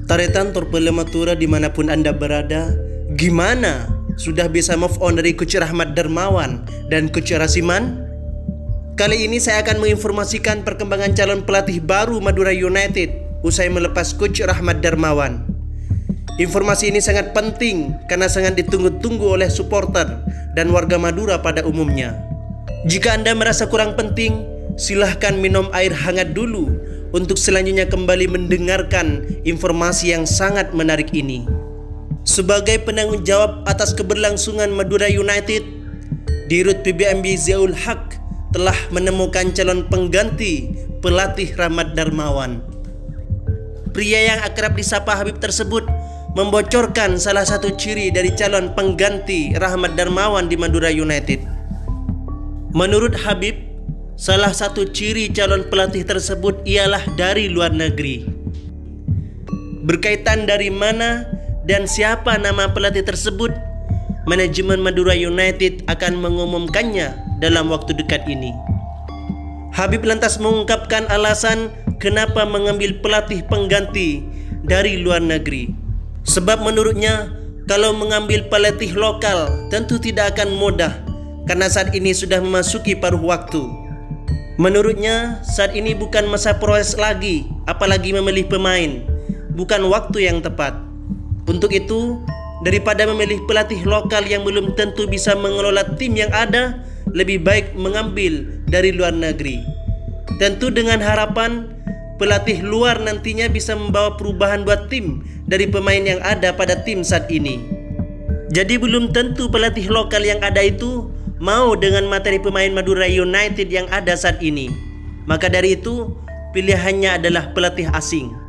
Taretan Torpedo Madura dimanapun Anda berada, gimana? Sudah bisa move on dari Coach Rahmat Darmawan dan Coach Rasiman? Kali ini saya akan menginformasikan perkembangan calon pelatih baru Madura United usai melepas Coach Rahmat Darmawan. Informasi ini sangat penting karena sangat ditunggu-tunggu oleh supporter dan warga Madura pada umumnya. Jika Anda merasa kurang penting, silahkan minum air hangat dulu untuk selanjutnya kembali mendengarkan informasi yang sangat menarik ini. Sebagai penanggung jawab atas keberlangsungan Madura United, Dirut PBMB Ziaul Haq telah menemukan calon pengganti pelatih Rahmat Darmawan. Pria yang akrab disapa Habib tersebut membocorkan salah satu ciri dari calon pengganti Rahmat Darmawan di Madura United. Menurut Habib, salah satu ciri calon pelatih tersebut ialah dari luar negeri. Berkaitan dari mana dan siapa nama pelatih tersebut, manajemen Madura United akan mengumumkannya dalam waktu dekat ini. Habib lantas mengungkapkan alasan kenapa mengambil pelatih pengganti dari luar negeri. Sebab menurutnya, kalau mengambil pelatih lokal tentu tidak akan mudah karena saat ini sudah memasuki paruh waktu. Menurutnya, saat ini bukan masa proses lagi, apalagi memilih pemain. Bukan waktu yang tepat. Untuk itu, daripada memilih pelatih lokal yang belum tentu bisa mengelola tim yang ada, lebih baik mengambil dari luar negeri. Tentu dengan harapan pelatih luar nantinya bisa membawa perubahan buat tim dari pemain yang ada pada tim saat ini. Jadi belum tentu pelatih lokal yang ada itu mau dengan materi pemain Madura United yang ada saat ini. Maka dari itu, pilihannya adalah pelatih asing.